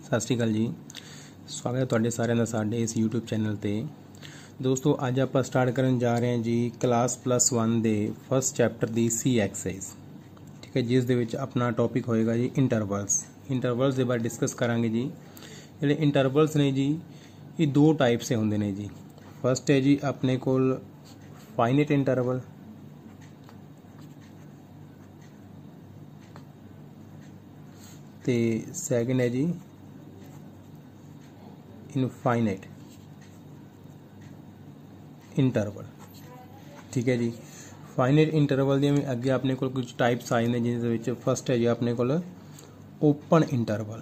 ਸਤਿ ਸ਼੍ਰੀ ਅਕਾਲ ਜੀ। ਸਵਾਗਤ ਹੈ ਤੁਹਾਡੇ ਸਾਰਿਆਂ ਦਾ ਸਾਡੇ ਇਸ YouTube ਚੈਨਲ ਤੇ। ਦੋਸਤੋ ਅੱਜ ਆਪਾਂ ਸਟਾਰਟ ਕਰਨ ਜਾ ਰਹੇ ਹਾਂ ਜੀ ਕਲਾਸ +1 ਦੇ ਫਸਟ ਚੈਪਟਰ ਦੀ ਸੀ ਐਕਸਰਸਾਈਜ਼, ਠੀਕ ਹੈ, ਜਿਸ ਦੇ ਵਿੱਚ ਆਪਣਾ ਟੌਪਿਕ ਹੋਏਗਾ ਜੀ ਇੰਟਰਵਲਸ ਦੇ ਬਾਰੇ ਡਿਸਕਸ ਕਰਾਂਗੇ ਜੀ। ਜਿਹੜੇ ਇੰਟਰਵਲਸ ਨੇ ਜੀ ਇਹ ਦੋ ਟਾਈਪਸ ਦੇ ਹੁੰਦੇ ਨੇ ਜੀ। ਫਸਟ ਹੈ ਜੀ ਆਪਣੇ ਕੋਲ ਫਾਈਨਾਈਟ ਇੰਟਰਵਲ, ਤੇ ਸੈਕਿੰਡ ਹੈ ਜੀ ਇਨਫਾਈਨਾਈਟ ਇੰਟਰਵਲ, ਠੀਕ ਹੈ ਜੀ। ਫਾਈਨਾਈਟ ਇੰਟਰਵਲ ਦੀਆਂ ਵੀ ਅੱਗੇ ਆਪਣੇ ਕੋਲ ਕੁਝ ਟਾਈਪਸ ਆਏ ਨੇ, ਜਿਸ ਦੇ ਵਿੱਚ ਫਸਟ ਹੈ ਜੀ ਆਪਣੇ ਕੋਲ ਓਪਨ ਇੰਟਰਵਲ,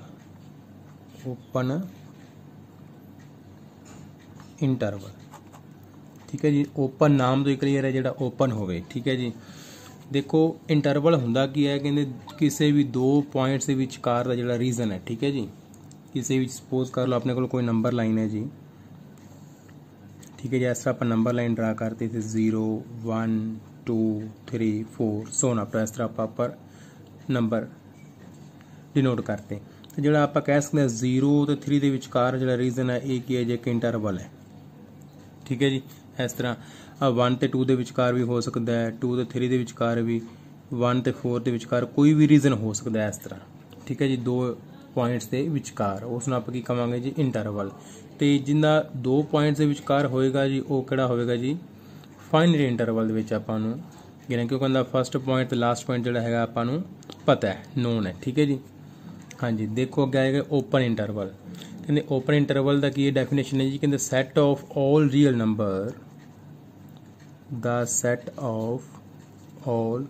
ਠੀਕ ਹੈ ਜੀ। ਓਪਨ ਨਾਮ ਤੋਂ ਹੀ ਕਲੀਅਰ ਹੈ ਜਿਹੜਾ ਓਪਨ ਹੋਵੇ, ਠੀਕ ਹੈ ਜੀ। ਦੇਖੋ ਇੰਟਰਵਲ ਹੁੰਦਾ ਕੀ ਹੈ, ਕਹਿੰਦੇ ਕਿਸੇ ਵੀ ਦੋ ਪੁਆਇੰਟਸ ਦੇ ਵਿਚਕਾਰ ਦਾ ਜਿਹੜਾ ਰੀਜ਼ਨ ਹੈ, ਠੀਕ ਹੈ ਜੀ। ਕਿਸੇ ਵੀ ਸਪੋਜ਼ ਕਰ ਲਓ ਆਪਣੇ ਕੋਲ ਕੋਈ ਨੰਬਰ ਲਾਈਨ ਹੈ ਜੀ, ਠੀਕ ਹੈ ਜੀ। ਇਸ ਤਰ੍ਹਾਂ ਆਪਾਂ ਨੰਬਰ ਲਾइन ड्रा करते थे 0 1 2 3 4 ਸੋ ਨਾ ਇਸ ਤਰ੍ਹਾਂ ਆਪਾਂ ਪਰ ਨੰਬਰ ਡਿਨੋਟ ਕਰਤੇ। ਤੇ ਜਿਹੜਾ ਆਪਾਂ ਕਹਿ ਸਕਦੇ ਹਾਂ 0 ਤੇ 3 ਦੇ ਵਿਚਕਾਰ ਜਿਹੜਾ ਰੀਜ਼ਨ ਹੈ ਇਹ ਕੀ ਹੈ ਜੀ, ਇੱਕ ਇੰਟਰਵਲ ਹੈ, ਠੀਕ ਹੈ ਜੀ। ਇਸ ਤਰ੍ਹਾਂ 1 ਤੇ 2 ਦੇ ਵਿਚਕਾਰ ਵੀ ਹੋ ਸਕਦਾ ਹੈ, 2 ਤੇ 3 ਦੇ ਵਿਚਕਾਰ ਵੀ, 1 ਤੇ 4 ਦੇ ਵਿਚਕਾਰ ਕੋਈ ਵੀ ਰੀਜ਼ਨ ਹੋ ਸਕਦਾ ਹੈ ਇਸ ਤਰ੍ਹਾਂ, ਠੀਕ ਹੈ ਜੀ। ਦੋ ਪੁਆਇੰਟਸ ਦੇ ਵਿਚਕਾਰ ਉਸ ਨੂੰ ਆਪਾਂ ਕੀ ਕਹਾਂਗੇ ਜੀ, ਇੰਟਰਵਲ। ਤੇ ਜਿੰਨਾ ਦੋ ਪੁਆਇੰਟਸ ਦੇ ਵਿਚਕਾਰ ਹੋਏਗਾ ਜੀ ਉਹ ਕਿਹੜਾ ਹੋਵੇਗਾ ਜੀ, ਫਾਈਨਾਈਟ ਇੰਟਰਵਲ ਦੇ ਵਿੱਚ ਆਪਾਂ ਨੂੰ, ਯਾਨੀ ਕਿ ਉਹ ਕਹਿੰਦਾ ਫਸਟ ਪੁਆਇੰਟ ਤੇ ਲਾਸਟ ਪੁਆਇੰਟ ਜਿਹੜਾ ਹੈਗਾ ਆਪਾਂ ਨੂੰ ਪਤਾ ਹੈ, ਨੋਨ ਹੈ, ਠੀਕ ਹੈ ਜੀ। ਹਾਂਜੀ ਦੇਖੋ ਅੱਗੇ ਆਏਗਾ ਓਪਨ ਇੰਟਰਵਲ। ਕਹਿੰਦੇ ਓਪਨ ਇੰਟਰਵਲ ਦਾ ਕੀ ਡੈਫੀਨੇਸ਼ਨ ਹੈ ਜੀ, ਕਹਿੰਦੇ set of all real number, ਦਾ set of all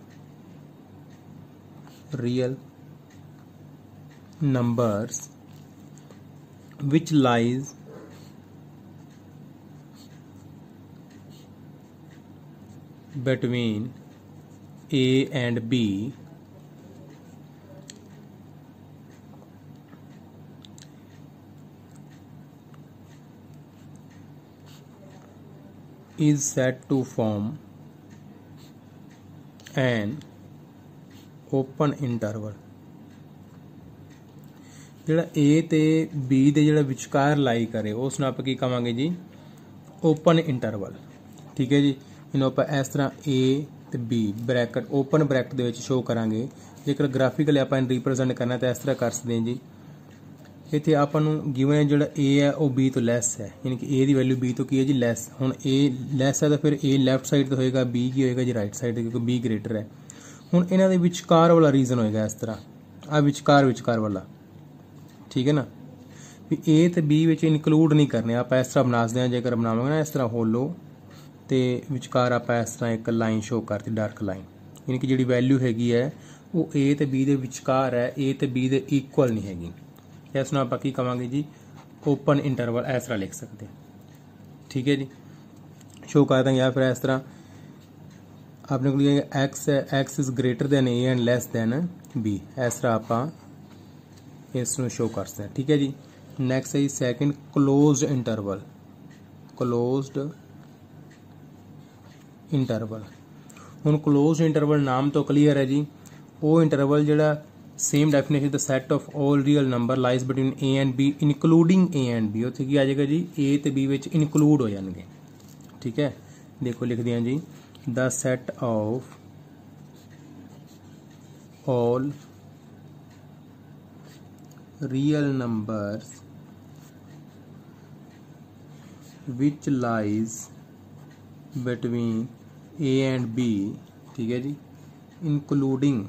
real numbers which lies between A and B is said to form an open interval। ਜਿਹੜਾ A ਤੇ B ਦੇ ਜਿਹੜਾ ਵਿਚਕਾਰ ਲਾਈ ਕਰੇ ਉਸ ਨੂੰ ਆਪਾਂ ਕੀ ਕਹਾਂਗੇ ਜੀ, ਓਪਨ ਇੰਟਰਵਲ, ਠੀਕ ਹੈ ਜੀ। ਇਹਨੂੰ ਆਪਾਂ ਇਸ ਤਰ੍ਹਾਂ A ਤੇ B ਬ੍ਰੈਕਟ ਓਪਨ ਬ੍ਰੈਕਟ ਦੇ ਵਿੱਚ ਸ਼ੋ ਕਰਾਂਗੇ। ਜੇਕਰ ਗ੍ਰਾਫਿਕਲੀ ਆਪਾਂ ਇਹਨੂੰ ਰਿਪਰੈਜ਼ੈਂਟ ਕਰਨਾ ਤਾਂ ਇਸ ਤਰ੍ਹਾਂ ਕਰ ਸਕਦੇ ਹਾਂ ਜੀ। ਇੱਥੇ ਆਪਾਂ ਨੂੰ ਗਿਵਨ ਜਿਹੜਾ A ਹੈ ਉਹ B ਤੋਂ ਲੈਸ ਹੈ, ਯਾਨੀ ਕਿ A ਦੀ ਵੈਲਿਊ B ਤੋਂ ਕੀ ਹੈ ਜੀ, ਲੈਸ। ਹੁਣ A ਲੈਸ ਹੈ ਤਾਂ ਫਿਰ A ਲੈਫਟ ਸਾਈਡ ਤੇ ਹੋਏਗਾ, B ਕੀ ਹੋਏਗਾ ਜੀ, ਰਾਈਟ ਸਾਈਡ ਤੇ, ਕਿਉਂਕਿ B ਗ੍ਰੇਟਰ ਹੈ। ਹੁਣ ਇਹਨਾਂ ਦੇ ਵਿਚਕਾਰ ਵਾਲਾ ਰੀਜ਼ਨ ਹੋਏਗਾ ਇਸ ਤਰ੍ਹਾਂ, ਆ ਵਿਚਕਾਰ ਵਾਲਾ, ਠੀਕ ਹੈ ਨਾ, ਵੀ A ਤੇ B ਵਿੱਚ ਇਨਕਲੂਡ ਨਹੀਂ ਕਰਨੇ। ਆਪਾਂ ਇਸ ਤਰ੍ਹਾਂ ਬਣਾ ਸਕਦੇ ਹਾਂ, ਜੇਕਰ ਬਣਾਵਾਂਗੇ ਨਾ ਇਸ ਤਰ੍ਹਾਂ ਹੋਲੋ ਤੇ ਵਿਚਕਾਰ ਆਪਾਂ ਇਸ ਤਰ੍ਹਾਂ ਇੱਕ ਲਾਈਨ ਸ਼ੋ ਕਰਤੀ, ਡਾਰਕ ਲਾਈਨ, ਯਾਨੀ ਕਿ ਜਿਹੜੀ ਵੈਲਿਊ ਹੈਗੀ ਹੈ ਉਹ A ਤੇ B ਦੇ ਵਿਚਕਾਰ ਹੈ, A ਤੇ B ਦੇ ਇਕੁਅਲ ਨਹੀਂ ਹੈਗੀ। ਇਸ ਨੂੰ ਆਪਾਂ ਕੀ ਕਹਾਂਗੇ ਜੀ, ਓਪਨ ਇੰਟਰਵਲ, ਇਸ ਤਰ੍ਹਾਂ ਲਿਖ ਸਕਦੇ, ਠੀਕ ਹੈ ਜੀ। ਸ਼ੋ ਕਰ ਦਾਂਗੇ ਜਾਂ ਫਿਰ ਇਸ ਤਰ੍ਹਾਂ ਆਪਣੇ ਕੋਲ x ਹੈ, x is greater than A and less than B, ਇਸ ਤਰ੍ਹਾਂ ਆਪਾਂ ਇਸ ਨੂੰ ਸ਼ੋ ਕਰ ਸਕਦੇ ਹਾਂ, ਠੀਕ ਹੈ ਜੀ। ਨੈਕਸਟ ਹੈ ਜੀ ਸੈਕਿੰਡ ਕਲੋਜ਼ਡ ਇੰਟਰਵਲ। ਹੁਣ ਕਲੋਜ਼ਡ ਇੰਟਰਵਲ ਨਾਮ ਤੋਂ ਕਲੀਅਰ ਹੈ ਜੀ, ਉਹ ਇੰਟਰਵਲ ਜਿਹੜਾ ਸੇਮ ਡੈਫੀਨੇਸ਼ਨ ਦਾ set of all real number lies between A and B including A and B, ਉੱਥੇ ਕੀ ਆ ਜਾਏਗਾ ਜੀ, A ਤੇ B ਵਿੱਚ ਇਨਕਲੂਡ ਹੋ ਜਾਣਗੇ, ਠੀਕ ਹੈ। ਦੇਖੋ ਲਿਖਦੇ ਹਾਂ ਜੀ, ਦਾ set of all real numbers which lies between A and B, ठीक है जी, including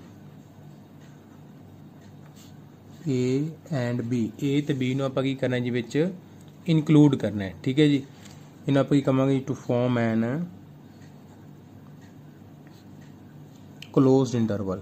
A and B, A ਤੇ B ਨੂੰ ਆਪਾਂ ਕੀ ਕਰਨਾ ਜੀ, ਵਿੱਚ ਇਨਕਲੂਡ ਕਰਨਾ ਹੈ, ਠੀਕ ਹੈ ਜੀ। ਇਹਨੂੰ ਆਪਾਂ ਕੀ ਕਹਾਂਗੇ, to form an closed interval.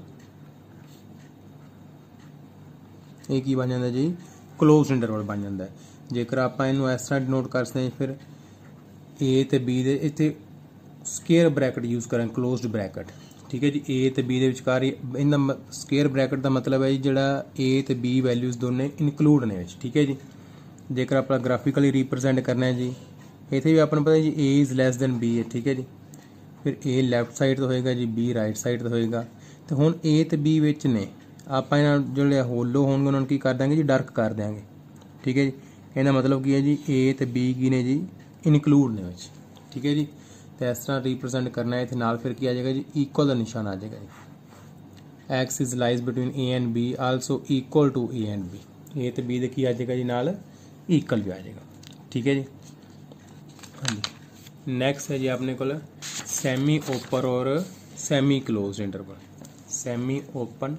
ਇਹ ਕੀ ਬਣ ਜਾਂਦਾ ਜੀ, ਕਲੋਜ਼ਡ ਇੰਟਰਵਲ ਬਣ ਜਾਂਦਾ ਹੈ। ਜੇਕਰ ਆਪਾਂ ਇਹਨੂੰ ਇਸ ਤਰ੍ਹਾਂ ਡਿਨੋਟ ਕਰ ਸਕਦੇ ਹਾਂ, ਫਿਰ A ਤੇ B ਦੇ ਇੱਥੇ ਸਕੁਅਰ ਬ੍ਰੈਕਟ ਯੂਜ਼ ਕਰਾਂਗੇ, ਕਲੋਜ਼ਡ ਬ੍ਰੈਕਟ, ਠੀਕ ਹੈ ਜੀ। A ਤੇ B ਦੇ ਵਿਚਕਾਰ ਇਹਦਾ ਸਕੁਅਰ ਬ੍ਰੈਕਟ ਦਾ ਮਤਲਬ ਹੈ ਜੀ ਜਿਹੜਾ A ਤੇ B ਵੈਲਿਊਜ਼ ਦੋਨੇ ਇਨਕਲੂਡ ਨੇ ਵਿੱਚ, ਠੀਕ ਹੈ ਜੀ। ਜੇਕਰ ਆਪਾਂ ਗ੍ਰਾਫਿਕਲੀ ਰਿਪਰੈਜ਼ੈਂਟ ਕਰਨਾ ਹੈ ਜੀ, ਇੱਥੇ ਵੀ ਆਪਾਂ ਨੂੰ ਪਤਾ ਜੀ A is less than B ਹੈ, ਠੀਕ ਹੈ ਜੀ। फिर ए लैफ्ट साइड तो होएगा जी, बी राइट साइड तो होएगा। तो हुण ए तो बी विच ने आप जो होलो होंगे उन्होंने की कर देंगे जी, डार्क कर देंगे। ठीक है जी। ਇਹਦਾ मतलब की है जी ए ਤੇ बी की ने जी इनकलूड ने ਵਿੱਚ, ठीक है जी। तो इस तरह रिप्रजेंट करना है, इतने नाल फिर की आ जाएगा जी इक्वल का निशान आ जाएगा जी। X is lies between A and B also equal to A and B, A तो बी की आ जाएगा जी नाल इक्वल भी आ जाएगा, ठीक है जी। हाँ जी, नैक्सट है जी अपने को सैमी ओपन और semi close interval. Semi open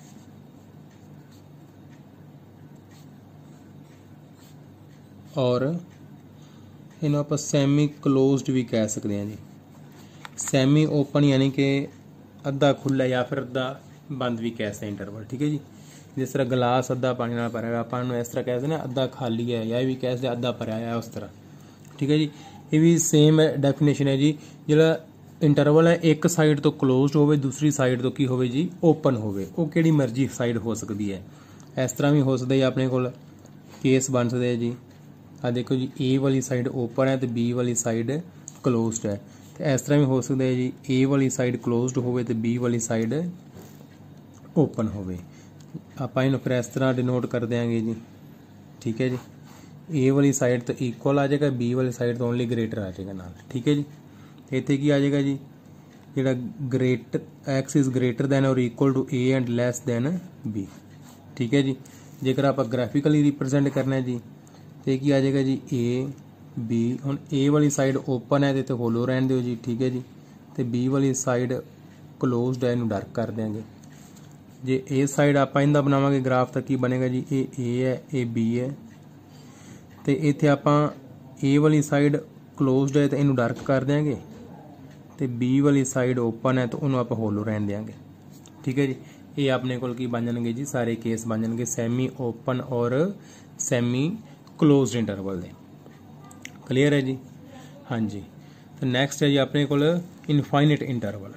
और इन्हों आप सैमी क्लोज्ड भी कह सकते हैं जी। सैमी ओपन यानी कि अद्धा खुला या फिर अद्धा बंद भी कह सकते हैं इंटरवल, ठीक है जी। जिस तरह गिलास अद्धा पानी नाल भरिया हुआ, अपन इस तरह कह सकते हैं अद्धा खाली है, या भी कह सकते अद्धा भरिया है उस तरह, ठीक है जी। ये भी सेम डेफिनेशन है जी। जो इंटरवल है एक साइड तो क्लोज्ड होवे, दूसरी साइड तो की होवे जी ओपन होवे, वो किहड़ी मर्जी साइड हो सकती है। इस तरह भी हो सकता है अपने को केस बन सकते हैं जी। आ देखो जी ए वाली साइड ओपन है तो बी वाली साइड क्लोज्ड है, तो इस तरह भी हो सकता है जी ए वाली साइड क्लोज्ड होवे तो बी वाली साइड ओपन होवे। आप इन्हों फिर इस तरह डिनोट कर देंगे जी, ठीक है जी। ए वाली साइड तो इक्वल आ जाएगा, बी वाली साइड तो ओनली ग्रेटर आ जाएगा नाल, ठीक है जी। इत्थे की आ जाएगा जी जिहड़ा great x is greater than और equal to A and less than B, ठीक है जी। जेकर आप ग्राफिकली रिप्रजेंट करना है जी तो की आ जाएगा जी ए बी। हुण ए वाली साइड ओपन है तो होलो रहन दो जी, ठीक है जी। तो बी वाली साइड क्लोज्ड है, इनू डार्क कर देंगे। जे ए साइड आप इनका बनावांगे ग्राफ तो की बनेगा जी ए है, ए बी है, तो इत्थे आप ए वाली साइड क्लोज्ड है तो इनू डार्क कर देंगे, तो बी वाली साइड ओपन है तो उन्होंने आप होलो रहन देंगे, ठीक है जी। ये अपने को की बन जाएंगे जी सारे केस बन जाएंगे सैमी ओपन और सैमी क्लोज्ड इंटरवल दे। क्लीयर है जी। हाँ जी, तो नैक्सट है जी अपने को इनफाइनिट इंटरवल।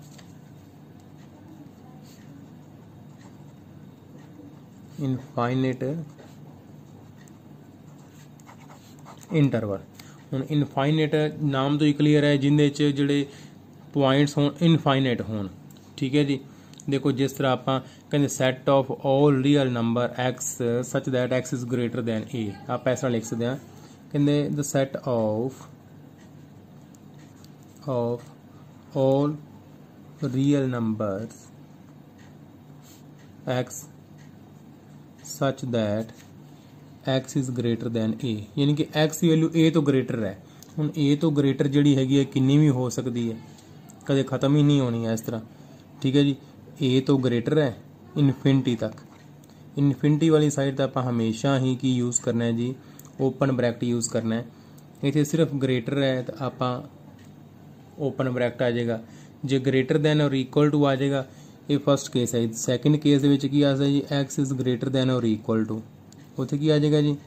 इनफाइनिट इंटरवल हुण इनफाइनिट नाम तो ही क्लीयर है, जिंदे च जिहड़े पॉइंट्स होण इनफाइनिट होण, ठीक है जी। देखो जिस तरह आप कहते set of all real number x such that x is greater than A, आप ऐसा लिख सकते हैं कहते the set of all real numbers x such that x is greater than A, यानी कि एक्स की वैल्यू ए तो ग्रेटर है। हुण ए तो ग्रेटर जिहड़ी हैगी है किन्नी भी हो सकती है, कदे खत्म ही नहीं होनी है इस तरह, ठीक है जी। ए तो ग्रेटर है इनफिनिटी तक, इनफिनिटी वाली साइड तो आप हमेशा ही की यूज़ करना है जी ओपन ब्रैकेट यूज़ करना है। इतने सिर्फ ग्रेटर है तो आप ओपन ब्रैकेट आ जाएगा, जो ग्रेटर दैन और इक्वल टू आ जाएगा ये फर्स्ट केस है। सैकेंड केस की आ जाए जी एक्स इज ग्रेटर दैन और इक्वल टू, उत्थे की आ जाएगा जी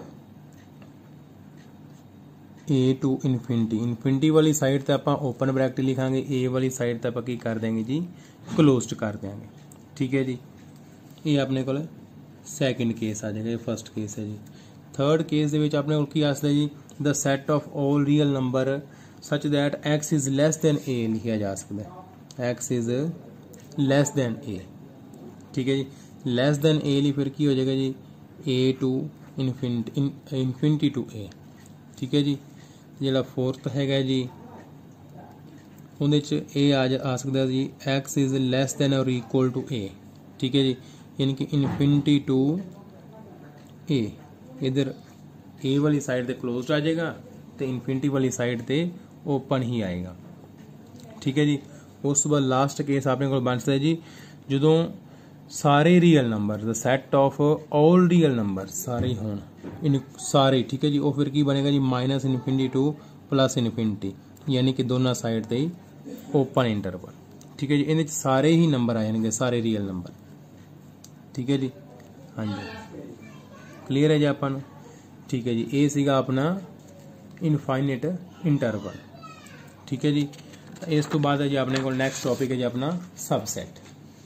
ए टू इनफिनिटी। इनफिनिटी वाली साइड तो आप ओपन ब्रैकेट लिखांगे, ए वाली साइड तो आप की कर देंगे जी क्लोज्ड कर देंगे, ठीक है जी। ये अपने को सैकेंड केस आ जाएगा, ये फर्स्ट केस है जी। थर्ड केस के अपने को की आ सकता है जी the set of all real number such that x is less than a लिखा जा सकता है, x is less than a, ठीक है जी। लैस दैन ए ली फिर की हो जाएगा जी a to infinity to a, ठीक है जी। जिहड़ा फोर्थ हैगा जी उहदे च ए आ सकता जी एक्स इज लैस दैन और इक्वल टू ए, ठीक है जी। यानी कि इनफिनिटी टू ए, इधर ए वाली साइड ते क्लोज्ड आ जाएगा तो इनफिनिटी वाली साइड ते ओपन ही आएगा, ठीक है जी। उस बाद लास्ट केस अपने को बन सकता है जी जदों सारे real number the set of all real number सारे होण इन सारे, ठीक है जी। वो फिर की बनेगा जी minus infinity to plus infinity, यानी कि दोनों साइड ते ओपन इंटरवल, ठीक है जी। इहदे सारे ही नंबर आ जाएंगे, सारे रियल नंबर, ठीक है जी। हाँ जी, क्लीयर है जी अपन, ठीक है जी। ये सीगा अपना इनफाइनिट इंटरवल, ठीक है जी। इस तो बाद है जी अपने को नैक्सट टॉपिक है जी अपना सबसैट।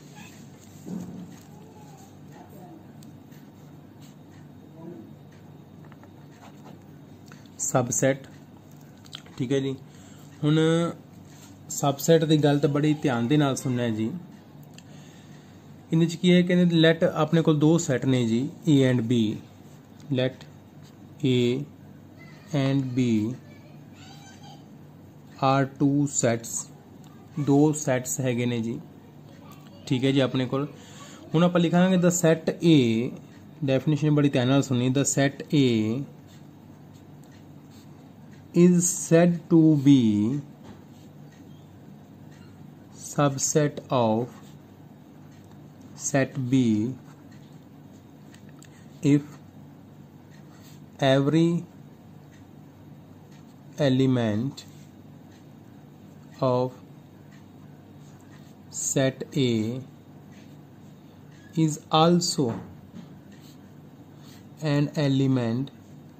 सबसैट, ठीक है जी। हुण सबसैट की गल तो बड़ी ध्यान दे नाल सुनना है जी। इहदे च की है कि लैट अपने को दो सैट ने जी A and B, let A and B are two sets, दो sets हैगे ने जी। ठीक है जी, अपने को ਹੁਣ ਆਪਾਂ ਲਿਖਾਂਗੇ द set A, डेफिनेशन बड़ी ध्यान नाल सुनी, the set A is said to be subset of set B if every element of set A is also an element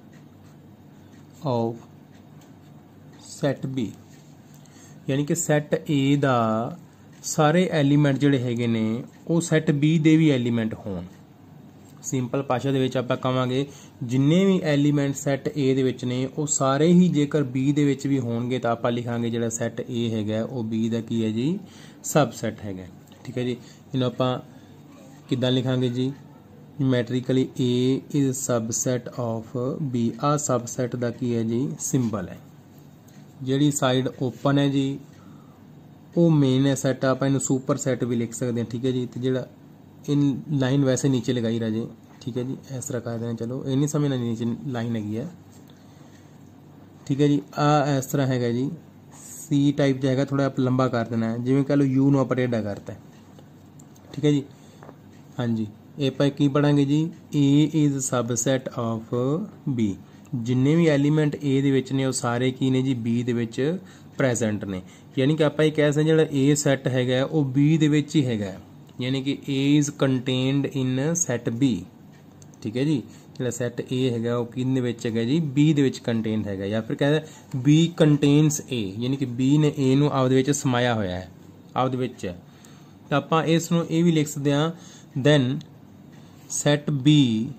of set B। यानी कि set A ਦਾ ਸਾਰੇ ਐਲੀਮੈਂਟ ਜਿਹੜੇ ਹੈਗੇ ਨੇ ਉਹ set B ਦੇ ਵੀ ਐਲੀਮੈਂਟ ਹੋਣ। ਸਿੰਪਲ ਭਾਸ਼ਾ ਦੇ ਵਿੱਚ ਆਪਾਂ ਕਹਾਂਗੇ ਜਿੰਨੇ ਵੀ ਐਲੀਮੈਂਟ ਸੈੱਟ A ਦੇ ਵਿੱਚ ਨੇ ਉਹ ਸਾਰੇ ਹੀ ਜੇਕਰ B ਦੇ ਵਿੱਚ ਵੀ ਹੋਣਗੇ ਤਾਂ ਆਪਾਂ ਲਿਖਾਂਗੇ ਜਿਹੜਾ ਸੈੱਟ A ਹੈਗਾ ਉਹ B ਦਾ ਕੀ ਹੈ ਜੀ, ਸਬਸੈਟ ਹੈਗਾ। ਠੀਕ ਹੈ ਜੀ, ਇਹਨੂੰ ਆਪਾਂ ਕਿੱਦਾਂ ਲਿਖਾਂਗੇ ਜੀ, mathematically A is subset of B। ਆ ਸਬਸੈਟ ਦਾ ਕੀ ਹੈ ਜੀ, ਸਿੰਬਲ ਹੈ। ਜਿਹੜੀ ਸਾਈਡ ਓਪਨ ਹੈ ਜੀ ਉਹ ਮੇਨ ਹੈ ਸੈੱਟ, ਆਪਾਂ ਇਹਨੂੰ ਸੁਪਰ ਸੈੱਟ ਵੀ ਲਿਖ ਸਕਦੇ ਹਾਂ। ਠੀਕ ਹੈ ਜੀ, ਤੇ ਜਿਹੜਾ इन लाइन वैसे नीचे लगाई राजे। ठीक है जी, इस तरह कर देना, चलो ये नहीं समझना नीचे लाइन हैगी है। ठीक है जी, इस तरह हैगा जी, सी टाइप जो है थोड़ा आप लंबा कर देना है, जिमें कह लो यू नो आप टेढ़ा करता है। ठीक है जी, हाँ जी, ये आप की पढ़ांगे जी, A is subset of B. जिन्ने भी एलीमेंट ए दे विच ने वो सारे की ने जी बी दे विच प्रेजेंट ने। यानी कि आप कह सकते जो ए सैट हैगा वो बी दे विच ही हैगा, यानी कि A is contained in set B। ठीक है जी, जो सैट A है वो किन है जी, B दे विच कंटेन्ड है, या फिर कहते B कंटेन्स A, यानी कि B ने A नूं आपदे विच समाया होया है, आपदे विच है। तो आपां इस नूं ये भी लिख सकते हैं, then set B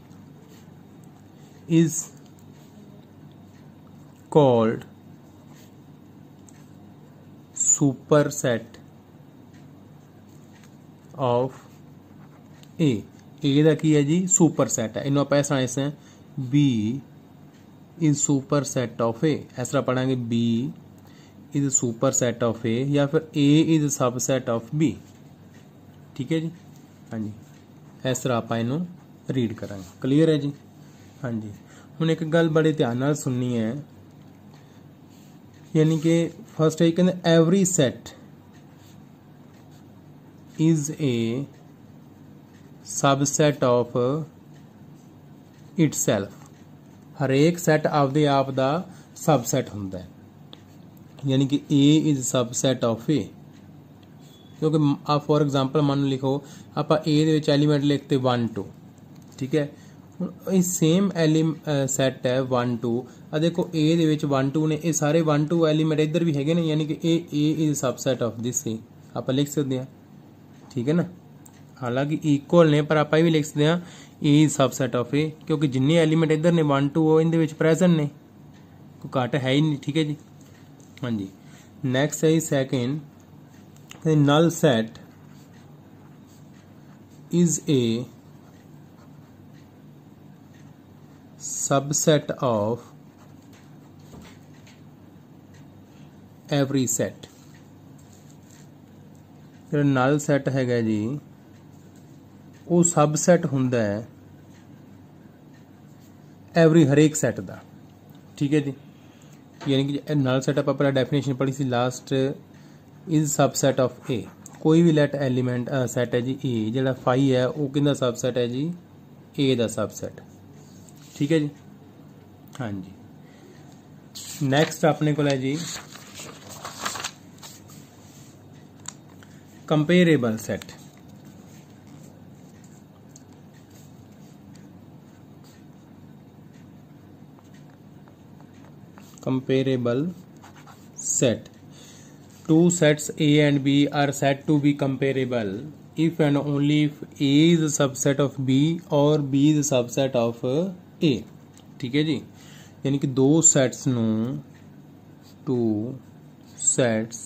is called superset of A दा की है जी, सुपर सैट है। इन्हों आप ऐसा ऐसे B is superset of A, इस तरह पढ़ांगे B is superset of A, या फिर A is subset of B. ठीक है जी, हाँ जी, इस तरह आप इनू रीड करांगे। क्लीयर है जी, हाँ जी। हुण एक गल बड़े ध्यान नाल सुननी है, यानी कि फर्स्ट है कहते every set is a subset of itself। हरेक सैट आपदे आप दा सबसैट हुंदा है, यानी कि A is subset of A। क्योंकि आप फॉर एग्जांपल मान लिखो आप A दे विच एलीमेंट लिखते 1 2। ठीक है, हुण सेम सैट है 1 2, आ देखो A दे विच 1 2 ने, ये सारे 1 2 एलीमेंट इधर भी हैगे ने, यानी कि A is subset of this A आप लिख सकते हैं। ठीक है ना, हालांकि इक्वल ने पर आप भी लिख सकते हैं ए इज सबसैट ऑफ ए, क्योंकि जिन्ने एलीमेंट इधर ने 1 2 वो इनदे विच प्रेजेंट ने, कोई घट है ही नहीं। ठीक है जी, हाँ जी। नैक्सट है second, null set is a subset of every set. जो नल सैट हैगा जी वो सबसैट हुंदा है एवरी हरेक सैट दा। ठीक है जी, यानी कि नल सैट आप पहला डेफिनेशन पढ़ी सी last, is subset of A. कोई भी लेट एलीमेंट सैट है जी ए, जो फाई है वो किंदा सबसैट है जी, ए दा सबसैट। ठीक है जी, हाँ जी। नैक्सट अपने को है जी comparable set. Comparable set, two sets A and B are said to be comparable if and only if A is a subset of B or B is a subset of A। ठीक है जी, यानी कि दो सेट्स नूं, two sets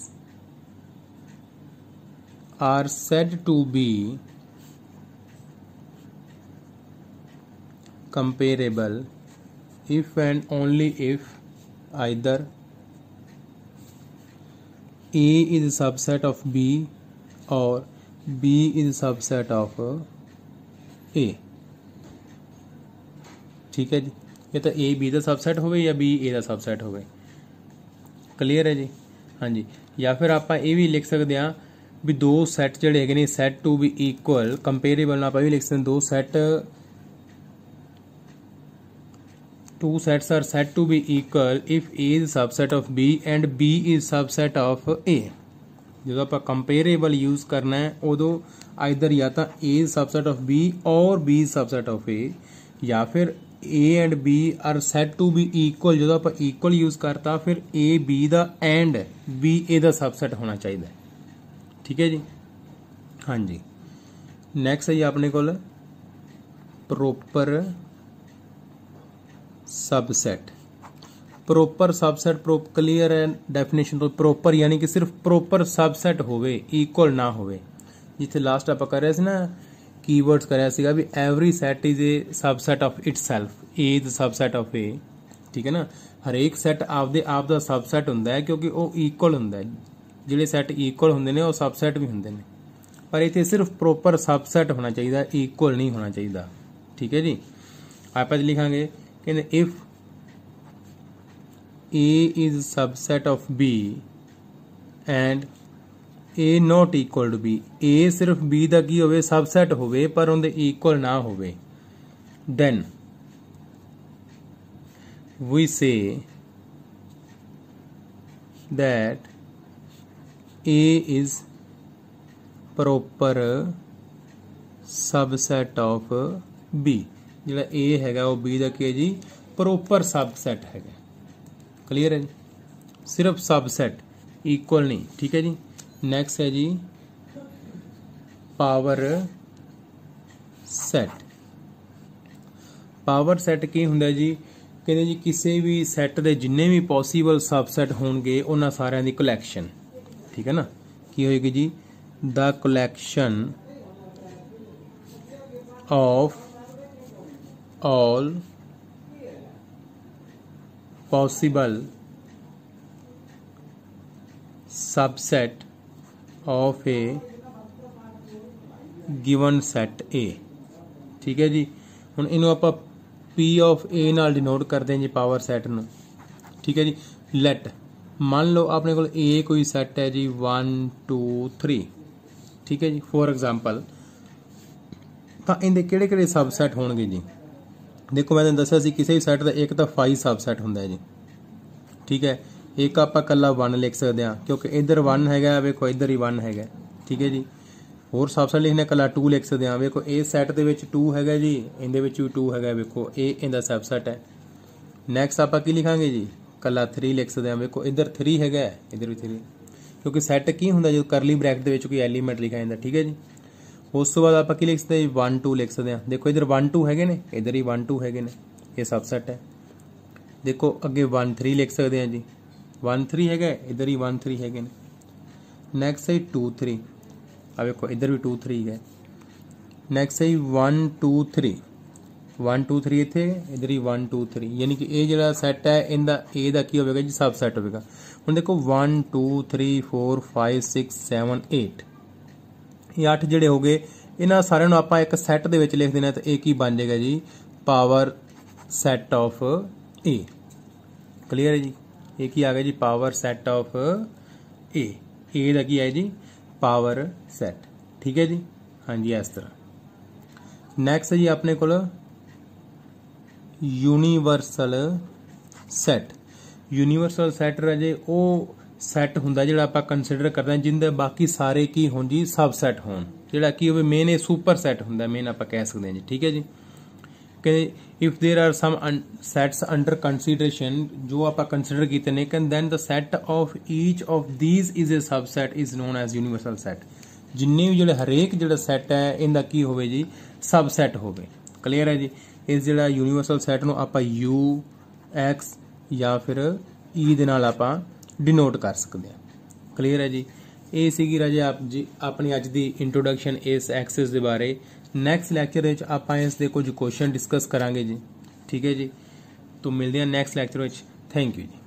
are said to be comparable if and only if either A is a subset of B or B is a subset of A। ठीक है जी, ये तो A B का सबसेट होवे या B A का सबसेट होवे। Clear है जी। हाँ जी, या फिर आप ये भी लिख सकते हैं भी दो सैट जोड़े है ने said to be equal comparable आप भी लिख सकते हैं दो set two sets are said to be equal if A is subset of B and B is subset of A। जो आप कंपेरेबल यूज करना है उदो आइदर या तो A is subset of B और B is subset of A, या फिर A and B are said to be equal जो आप इक्वल यूज करता फिर A B दा एंड B A दा सबसेट होना चाहिए। ठीक है जी। हाँ जी, नैक्सट है जी अपने को proper subset. Proper subset clear है डेफिनेशन तो प्रोपर यानी कि सिर्फ प्रोपर सबसेट होवे इक्वल ना होवे। जिथे लास्ट आप कर रहे थे ना कीवर्ड्स कर रहा भी every set is a subset of itself, A is subset of A. ठीक है ना, हरेक सैट आपदे आप दा सबसेट हुंदा है क्योंकि वो इक्वल हुंदा है। जिहड़े सैट इक्वल हुंदे ने वो सबसेट भी हुंदे ने, पर इत्थे सिर्फ प्रोपर सबसेट होना चाहिए, इक्वल नहीं होना चाहिए। ठीक है जी। आप लिखांगे कहते if A is subset of B and A not equal to B, A सिर्फ B दा की होवे सबसेट होवे पर उनदे इक्वल ना होवे, then we say that A is proper subset of B। जिहड़ा A हैगा वो B दा की है जी प्रॉपर सबसेट हैगा। क्लियर है जी, सिर्फ सबसेट इक्वल नहीं। ठीक है जी। नेक्स्ट है जी पावर सेट। पावर सेट की हुंदा जी, कहते जी किसी भी सैट के जिन्ने भी पॉसीबल सबसेट होंगे उन्होंने सारिਆਂ ਦੀ कलैक्शन। ठीक है ना, की होएगी जी the collection of all possible subset of a given set A। ठीक है जी। हुण इनू आपां P of A नाल डिनोट करते हैं जी पावर सैट नू। ठीक है जी। लेट मान लो अपने को A कोई सैट है जी 1 2 3। ठीक है जी। फॉर एग्जाम्पल तो इनके किहड़े किहड़े सबसैट होणगे जी। देखो मैं दसा सी किसी भी सैट का एक तो 5 सबसैट होंदा है जी। ठीक है, एक आप कला 1 लिख सकते हैं क्योंकि इधर 1 है, वेखो इधर ही 1 है। ठीक है जी। होर सबसैट लिखने कला 2 लिख सकते हैं, वेखो ए सैट के 2 है जी, इहदे विच भी 2 है, वेखो ए इहदा सबसैट है। नैक्सट आप की लिखांगे जी कला 3 लिख सकते हैं, वेखो इधर 3 है, इधर भी 3, क्योंकि सैट की हुंदा जो करली ब्रैकेट दे कोई एलीमेंट लिखा जाता। ठीक है जी। उस तो बाद आप की लिख सकते हैं 1 2 लिख सकते हैं, देखो इधर 1 2 है ने, इधर ही 1 2 है ने, ये सबसेट है। देखो अगे 1 3 लिख सकते हैं जी, 1 3 है, इधर ही 1 3 है ने। नैक्सट है 2 3, अब देखो इधर भी 2 3 है। नैक्सट है 1 2 3, 1 2 3 इतने, इधर ही 1 2 3, यानी कि ये जो सैट है इनका ए दा की होगा जी सबसेट होगा। हुण देखो 1 2 3 4 5 6 7 8, ये 8 जोड़े हो गए। इन्होंने सारे आप एक सैट दे विच लिख देना तो एक ही बन जाएगा जी power set of A. Clear है जी। एक ही आ गया जी पावर सैट ऑफ ए दा की है जी पावर सैट। ठीक है जी। हाँ जी, इस तरह। नैक्सट है जी अपने को यूनीवर्सल सैट। यूनीवर्सल सैट राजे वो सैट हुंदा जिहड़ा आपां कंसीडर करते हैं जिंदे बाकी सारे की होण जी सबसैट होण, जिहड़ा की होवे मेन ए सुपर सैट हुंदा, मेन आपां कह सकते हैं जी। ठीक है जी। कि if there are some sets under consideration जो आपां कंसीडर कीते ने, can then the set of each of these is a subset is known as universal set. जिन्ने भी जिहड़े हरेक जिहड़ा सैट है इनका की होवे जी सबसैट होवे। क्लीयर है जी। इस जिहड़ा यूनीवर्सल सैट नूं आपां यू एक्स या फिर ई दे नाल आपां डिनोट कर सकते हैं। क्लीयर है जी। ये सीगी राजे आप जी अपनी अज की इंट्रोडक्शन इस एक्सिस के बारे। ਨੈਕਸਟ ਲੈਕਚਰ ਵਿੱਚ ਆਪਾਂ ਇਸ ਦੇ ਕੁਝ ਕੁਐਸਚਨ ਡਿਸਕਸ ਕਰਾਂਗੇ ਜੀ। ਠੀਕ ਹੈ ਜੀ, ਤੋਂ ਮਿਲਦੇ ਹਾਂ ਨੈਕਸਟ ਲੈਕਚਰ ਵਿੱਚ। ਥੈਂਕ ਯੂ ਜੀ।